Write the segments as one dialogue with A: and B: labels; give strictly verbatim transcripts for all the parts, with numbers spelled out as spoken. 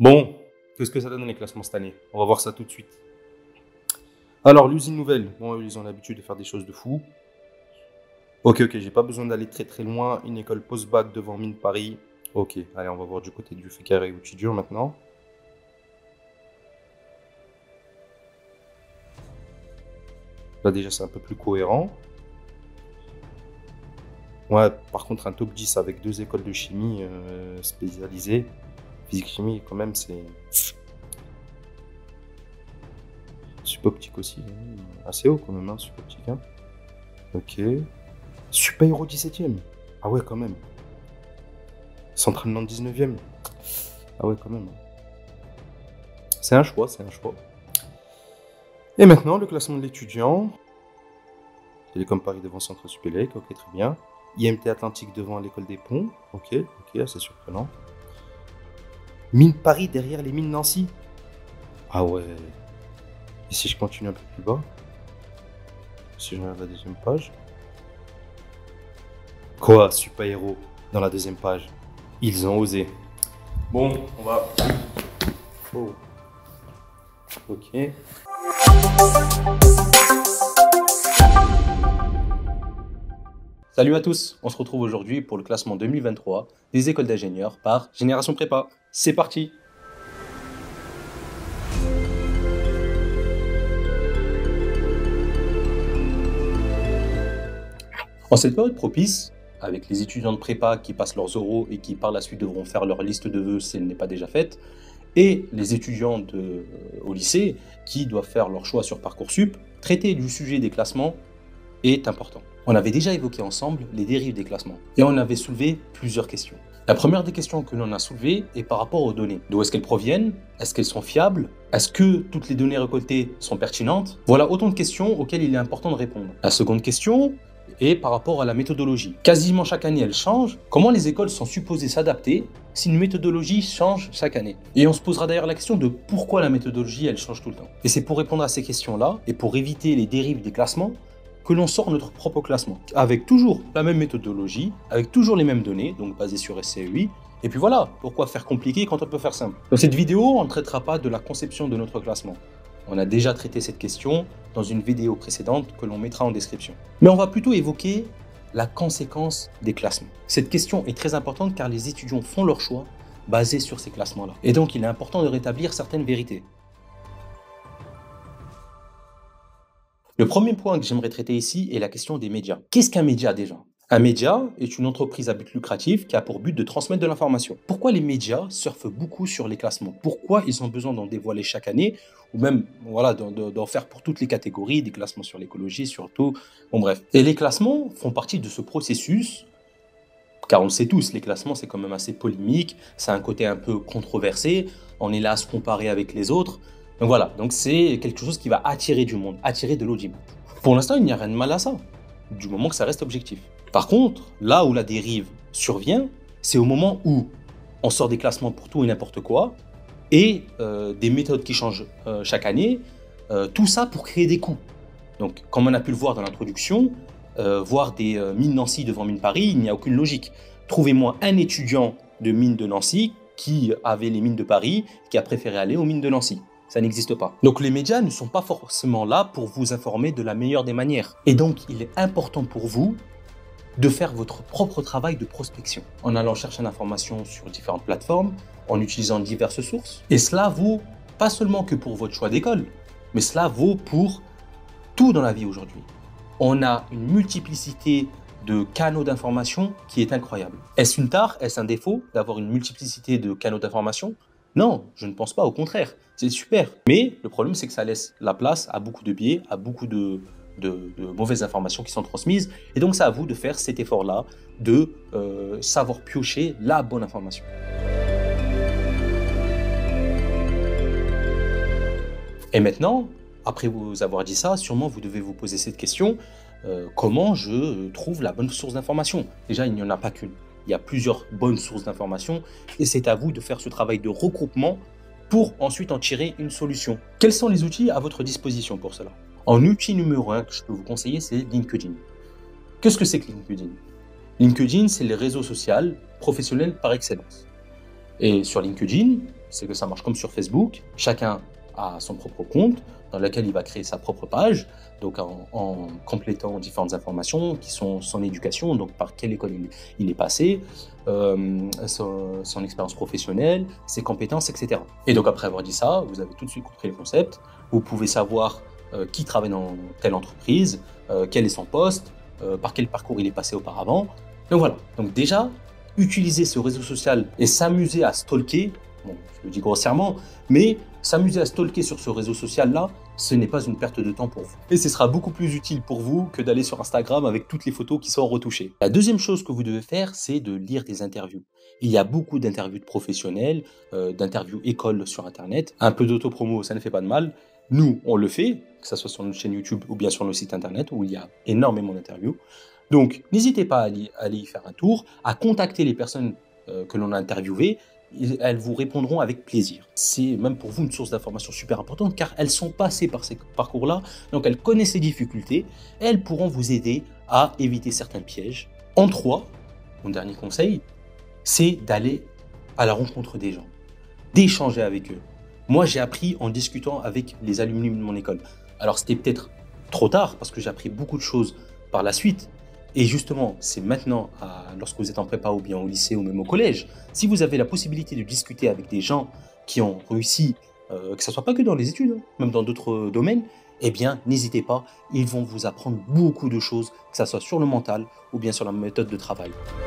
A: Bon, qu'est-ce que ça donne les classements cette année? On va voir ça tout de suite. Alors, l'usine nouvelle, bon, ils ont l'habitude de faire des choses de fou. Ok, ok, j'ai pas besoin d'aller très très loin. Une école post-bac devant Mine Paris. Ok, allez, on va voir du côté du fait carré ou étudiant maintenant. Là, déjà, c'est un peu plus cohérent. Ouais, par contre, un top dix avec deux écoles de chimie euh, spécialisées. Physique-chimie, quand même, c'est... Sup-optique aussi, hein. Assez haut quand même, hein, sup-optique. Hein. Ok. Super-héros dix-septième. Ah ouais, quand même. Centralement dix-neuvième. Ah ouais, quand même. C'est un choix, c'est un choix. Et maintenant, le classement de l'étudiant. Télécom Paris devant Centre Supélec, ok, très bien. I M T Atlantique devant l'école des Ponts, ok, ok, assez surprenant. Mine Paris derrière les mines Nancy. Ah ouais. Et si je continue un peu plus bas? Si je regarde la deuxième page. Quoi, super-héros dans la deuxième page? Ils ont osé. Bon, on va... Oh. Ok.
B: Salut à tous, on se retrouve aujourd'hui pour le classement deux mille vingt-trois des écoles d'ingénieurs par Génération Prépa. C'est parti! En cette période propice, avec les étudiants de prépa qui passent leurs oraux et qui par la suite devront faire leur liste de vœux si elle n'est pas déjà faite, et les étudiants de, euh, au lycée qui doivent faire leur choix sur Parcoursup, traiter du sujet des classements est important. On avait déjà évoqué ensemble les dérives des classements et on avait soulevé plusieurs questions. La première des questions que l'on a soulevées est par rapport aux données. D'où est-ce qu'elles proviennent? Est-ce qu'elles sont fiables? Est-ce que toutes les données récoltées sont pertinentes? Voilà autant de questions auxquelles il est important de répondre. La seconde question est par rapport à la méthodologie. Quasiment chaque année, elle change. Comment les écoles sont supposées s'adapter si une méthodologie change chaque année? Et on se posera d'ailleurs la question de pourquoi la méthodologie, elle change tout le temps. Et c'est pour répondre à ces questions-là et pour éviter les dérives des classements que l'on sort notre propre classement, avec toujours la même méthodologie, avec toujours les mêmes données, donc basées sur S C E I, et puis voilà, pourquoi faire compliqué quand on peut faire simple? Dans cette vidéo, on ne traitera pas de la conception de notre classement. On a déjà traité cette question dans une vidéo précédente que l'on mettra en description. Mais on va plutôt évoquer la conséquence des classements. Cette question est très importante car les étudiants font leur choix basé sur ces classements-là. Et donc, il est important de rétablir certaines vérités. Le premier point que j'aimerais traiter ici est la question des médias. Qu'est-ce qu'un média déjà? Un média est une entreprise à but lucratif qui a pour but de transmettre de l'information. Pourquoi les médias surfent beaucoup sur les classements? Pourquoi ils ont besoin d'en dévoiler chaque année? Ou même voilà, d'en faire pour toutes les catégories, des classements sur l'écologie surtout, bon bref. Et les classements font partie de ce processus, car on le sait tous, les classements c'est quand même assez polémique, ça a un côté un peu controversé, on est là à se comparer avec les autres. Donc voilà, donc c'est quelque chose qui va attirer du monde, attirer de l'audimat. Pour l'instant, il n'y a rien de mal à ça, du moment que ça reste objectif. Par contre, là où la dérive survient, c'est au moment où on sort des classements pour tout et n'importe quoi, et euh, des méthodes qui changent euh, chaque année, euh, tout ça pour créer des coûts. Donc, comme on a pu le voir dans l'introduction, euh, voir des euh, mines Nancy devant mine Paris, il n'y a aucune logique. Trouvez-moi un étudiant de mine de Nancy qui avait les mines de Paris, qui a préféré aller aux mines de Nancy. Ça n'existe pas. Donc les médias ne sont pas forcément là pour vous informer de la meilleure des manières. Et donc il est important pour vous de faire votre propre travail de prospection en allant chercher l'information sur différentes plateformes, en utilisant diverses sources. Et cela vaut pas seulement que pour votre choix d'école, mais cela vaut pour tout dans la vie aujourd'hui. On a une multiplicité de canaux d'information qui est incroyable. Est-ce une tare? Est-ce un défaut d'avoir une multiplicité de canaux d'information? Non, je ne pense pas, au contraire, c'est super. Mais le problème, c'est que ça laisse la place à beaucoup de biais, à beaucoup de, de, de mauvaises informations qui sont transmises. Et donc, c'est à vous de faire cet effort-là, de euh, savoir piocher la bonne information. Et maintenant, après vous avoir dit ça, sûrement vous devez vous poser cette question, euh, comment je trouve la bonne source d'information? Déjà, il n'y en a pas qu'une. Il y a plusieurs bonnes sources d'information et c'est à vous de faire ce travail de regroupement pour ensuite en tirer une solution. Quels sont les outils à votre disposition pour cela? En outil numéro un que je peux vous conseiller, c'est LinkedIn. Qu'est-ce que c'est que LinkedIn? LinkedIn, c'est le réseau social professionnel par excellence. Et sur LinkedIn, c'est que ça marche comme sur Facebook. Chacun a son propre compte dans lequel il va créer sa propre page, donc en, en complétant différentes informations qui sont son éducation, donc par quelle école il, il est passé, euh, son, son expérience professionnelle, ses compétences, et cetera. Et donc après avoir dit ça, vous avez tout de suite compris le concept. Vous pouvez savoir euh, qui travaille dans telle entreprise, euh, quel est son poste, euh, par quel parcours il est passé auparavant. Donc voilà. Donc déjà, utiliser ce réseau social et s'amuser à stalker, bon, je le dis grossièrement, mais s'amuser à stalker sur ce réseau social-là, ce n'est pas une perte de temps pour vous. Et ce sera beaucoup plus utile pour vous que d'aller sur Instagram avec toutes les photos qui sont retouchées. La deuxième chose que vous devez faire, c'est de lire des interviews. Il y a beaucoup d'interviews de professionnels, euh, d'interviews écoles sur Internet. Un peu d'autopromo, ça ne fait pas de mal. Nous, on le fait, que ce soit sur notre chaîne YouTube ou bien sur nos sites Internet, où il y a énormément d'interviews. Donc, n'hésitez pas à aller, à aller y faire un tour, à contacter les personnes euh, que l'on a interviewées. Elles vous répondront avec plaisir. C'est même pour vous une source d'information super importante car elles sont passées par ces parcours-là, donc elles connaissent ces difficultés et elles pourront vous aider à éviter certains pièges. En trois, mon dernier conseil, c'est d'aller à la rencontre des gens, d'échanger avec eux. Moi, j'ai appris en discutant avec les alumni de mon école. Alors, c'était peut-être trop tard parce que j'ai appris beaucoup de choses par la suite. Et justement, c'est maintenant, à, lorsque vous êtes en prépa ou bien au lycée ou même au collège, si vous avez la possibilité de discuter avec des gens qui ont réussi, euh, que ce ne soit pas que dans les études, hein, même dans d'autres domaines, eh bien, n'hésitez pas, ils vont vous apprendre beaucoup de choses, que ce soit sur le mental ou bien sur la méthode de travail.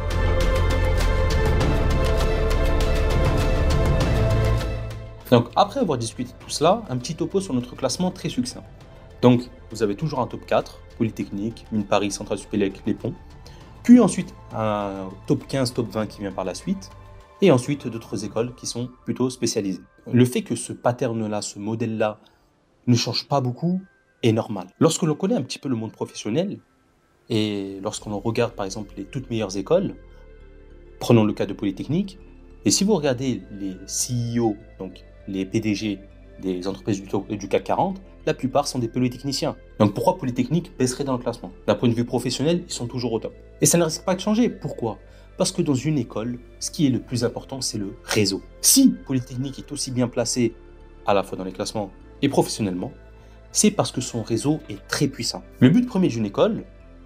B: Donc, après avoir discuté de tout cela, un petit topo sur notre classement très succinct. Donc, vous avez toujours un top quatre, Polytechnique, Mines Paris, Centrale Supélec, Les Ponts. Puis ensuite, un top quinze, top vingt qui vient par la suite. Et ensuite, d'autres écoles qui sont plutôt spécialisées. Le fait que ce pattern-là, ce modèle-là, ne change pas beaucoup est normal. Lorsque l'on connaît un petit peu le monde professionnel, et lorsqu'on regarde par exemple les toutes meilleures écoles, prenons le cas de Polytechnique, et si vous regardez les C E O, donc les P D G des entreprises du CAC quarante, la plupart sont des polytechniciens. Donc pourquoi Polytechnique baisserait dans le classement? D'un point de vue professionnel, ils sont toujours au top. Et ça ne risque pas de changer. Pourquoi? Parce que dans une école, ce qui est le plus important, c'est le réseau. Si Polytechnique est aussi bien placé, à la fois dans les classements et professionnellement, c'est parce que son réseau est très puissant. Le but premier d'une école,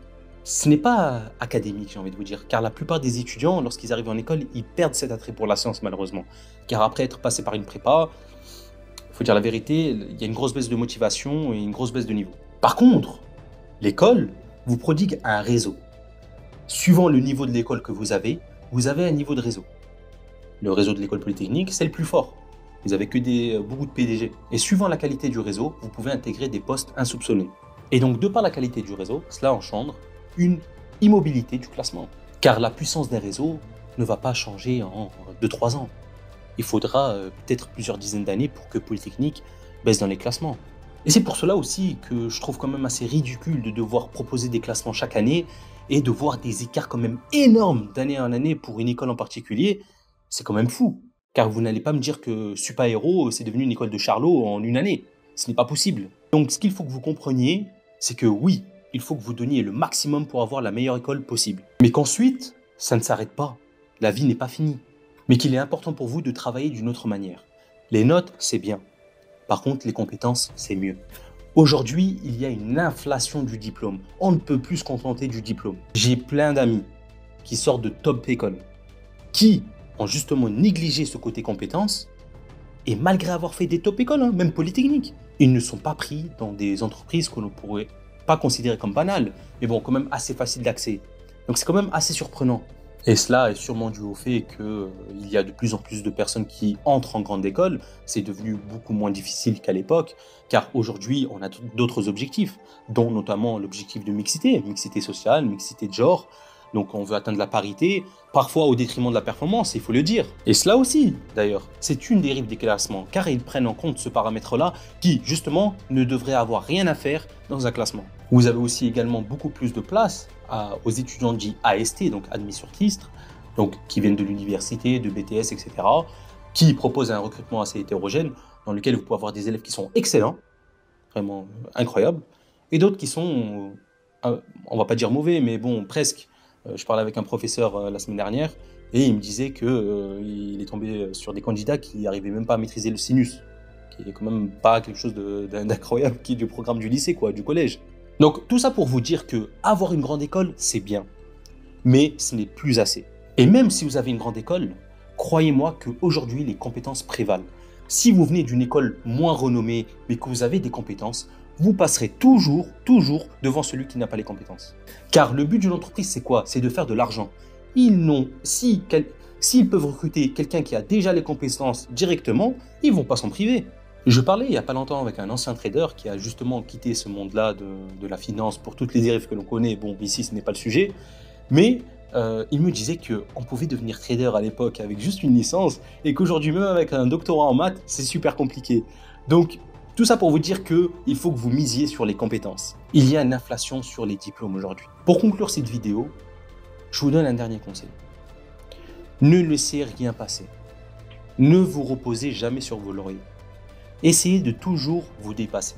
B: ce n'est pas académique, j'ai envie de vous dire, car la plupart des étudiants, lorsqu'ils arrivent en école, ils perdent cet attrait pour la science, malheureusement. Car après être passé par une prépa, il faut dire la vérité, il y a une grosse baisse de motivation et une grosse baisse de niveau. Par contre, l'école vous prodigue un réseau. Suivant le niveau de l'école que vous avez, vous avez un niveau de réseau. Le réseau de l'école polytechnique, c'est le plus fort. Vous n'avez que des, beaucoup de P D G. Et suivant la qualité du réseau, vous pouvez intégrer des postes insoupçonnés. Et donc, de par la qualité du réseau, cela engendre une immobilité du classement. Car la puissance d'un réseau ne va pas changer en deux trois ans. Il faudra euh, peut-être plusieurs dizaines d'années pour que Polytechnique baisse dans les classements. Et c'est pour cela aussi que je trouve quand même assez ridicule de devoir proposer des classements chaque année et de voir des écarts quand même énormes d'année en année pour une école en particulier. C'est quand même fou. Car vous n'allez pas me dire que Supa Hero, c'est devenu une école de Charlot en une année. Ce n'est pas possible. Donc ce qu'il faut que vous compreniez, c'est que oui, il faut que vous donniez le maximum pour avoir la meilleure école possible. Mais qu'ensuite, ça ne s'arrête pas. La vie n'est pas finie. Mais qu'il est important pour vous de travailler d'une autre manière. Les notes, c'est bien. Par contre, les compétences, c'est mieux. Aujourd'hui, il y a une inflation du diplôme. On ne peut plus se contenter du diplôme. J'ai plein d'amis qui sortent de top écoles, qui ont justement négligé ce côté compétences, et malgré avoir fait des top écoles, hein, même polytechniques, ils ne sont pas pris dans des entreprises que l'on pourrait pas considérer comme banales, mais bon, quand même assez facile d'accès. Donc c'est quand même assez surprenant. Et cela est sûrement dû au fait qu'il euh, y a de plus en plus de personnes qui entrent en grande école. C'est devenu beaucoup moins difficile qu'à l'époque, car aujourd'hui, on a d'autres objectifs, dont notamment l'objectif de mixité, mixité sociale, mixité de genre. Donc on veut atteindre la parité, parfois au détriment de la performance, il faut le dire. Et cela aussi, d'ailleurs, c'est une dérive des classements, car ils prennent en compte ce paramètre-là qui, justement, ne devrait avoir rien à faire dans un classement. Vous avez aussi également beaucoup plus de place à, aux étudiants dits A S T, donc admis sur titre, donc qui viennent de l'université, de B T S, et cetera, qui proposent un recrutement assez hétérogène, dans lequel vous pouvez avoir des élèves qui sont excellents, vraiment incroyables, et d'autres qui sont, euh, on va pas dire mauvais, mais bon, presque. Je parlais avec un professeur euh, la semaine dernière Et il me disait qu'il euh, est tombé sur des candidats qui n'arrivaient même pas à maîtriser le sinus, qui est quand même pas quelque chose d'incroyable, qui est du programme du lycée, quoi, du collège. Donc tout ça pour vous dire que avoir une grande école, c'est bien, mais ce n'est plus assez. Et même si vous avez une grande école, croyez-moi qu'aujourd'hui, les compétences prévalent. Si vous venez d'une école moins renommée, mais que vous avez des compétences, vous passerez toujours, toujours devant celui qui n'a pas les compétences. Car le but d'une entreprise, c'est quoi? C'est de faire de l'argent. Ils n'ont, si, quel, s'ils peuvent recruter quelqu'un qui a déjà les compétences directement, ils ne vont pas s'en priver. Je parlais il n'y a pas longtemps avec un ancien trader qui a justement quitté ce monde-là de, de la finance pour toutes les dérives que l'on connaît. Bon, ici, ce n'est pas le sujet, mais euh, il me disait qu'on pouvait devenir trader à l'époque avec juste une licence et qu'aujourd'hui, même avec un doctorat en maths, c'est super compliqué. Donc, tout ça pour vous dire qu'il faut que vous misiez sur les compétences. Il y a une inflation sur les diplômes aujourd'hui. Pour conclure cette vidéo, je vous donne un dernier conseil. Ne laissez rien passer. Ne vous reposez jamais sur vos lauriers. Essayez de toujours vous dépasser.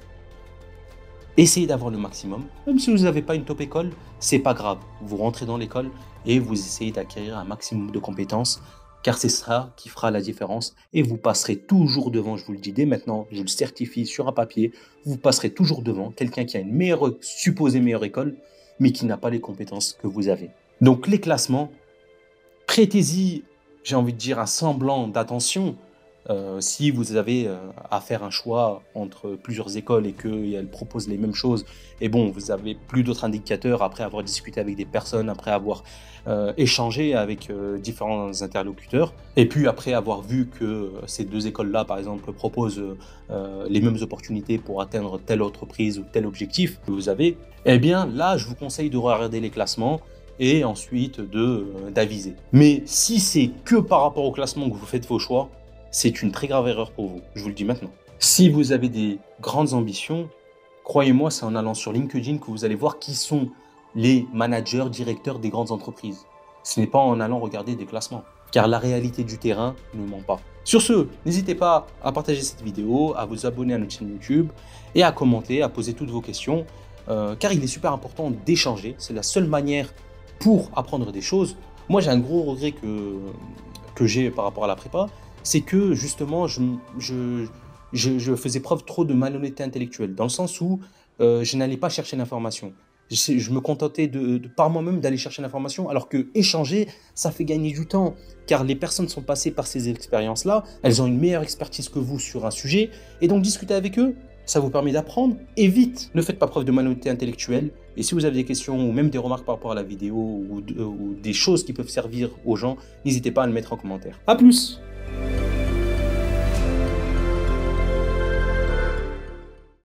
B: Essayez d'avoir le maximum. Même si vous n'avez pas une top école, c'est pas grave. Vous rentrez dans l'école et vous essayez d'acquérir un maximum de compétences, car c'est ça qui fera la différence et vous passerez toujours devant, je vous le dis dès maintenant, je le certifie sur un papier, vous passerez toujours devant quelqu'un qui a une meilleure, supposée meilleure école, mais qui n'a pas les compétences que vous avez. Donc les classements, prêtez-y, j'ai envie de dire, un semblant d'attention. Euh, si vous avez euh, à faire un choix entre plusieurs écoles et qu'elles proposent les mêmes choses, et bon, vous avez plus d'autres indicateurs après avoir discuté avec des personnes, après avoir euh, échangé avec euh, différents interlocuteurs, et puis après avoir vu que euh, ces deux écoles-là, par exemple, proposent euh, les mêmes opportunités pour atteindre telle entreprise ou tel objectif que vous avez, eh bien là, je vous conseille de regarder les classements et ensuite de, euh, d'aviser. Mais si c'est que par rapport au classement que vous faites vos choix, c'est une très grave erreur pour vous, je vous le dis maintenant. Si vous avez des grandes ambitions, croyez-moi, c'est en allant sur LinkedIn que vous allez voir qui sont les managers, directeurs des grandes entreprises. Ce n'est pas en allant regarder des classements, car la réalité du terrain ne ment pas. Sur ce, n'hésitez pas à partager cette vidéo, à vous abonner à notre chaîne YouTube et à commenter, à poser toutes vos questions, euh, car il est super important d'échanger. C'est la seule manière pour apprendre des choses. Moi, j'ai un gros regret que, que j'ai par rapport à la prépa, c'est que justement, je, je, je, je faisais preuve trop de malhonnêteté intellectuelle, dans le sens où euh, je n'allais pas chercher l'information. Je, je me contentais de, de par moi-même d'aller chercher l'information, alors que échanger, ça fait gagner du temps, car les personnes sont passées par ces expériences-là, elles ont une meilleure expertise que vous sur un sujet, et donc discuter avec eux, ça vous permet d'apprendre, et vite. Ne faites pas preuve de malhonnêteté intellectuelle, et si vous avez des questions ou même des remarques par rapport à la vidéo, ou, de, ou des choses qui peuvent servir aux gens, n'hésitez pas à le mettre en commentaire. A plus!